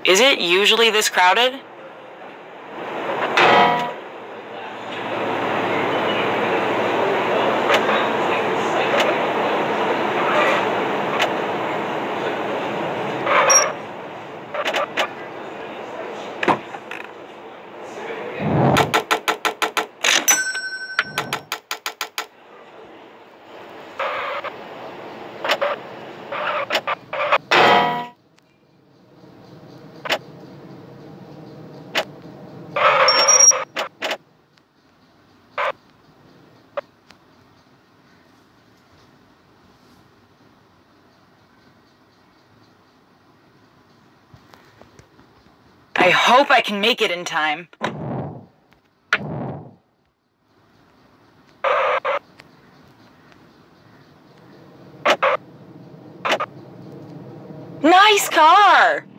Is it usually this crowded? I hope I can make it in time. Nice car!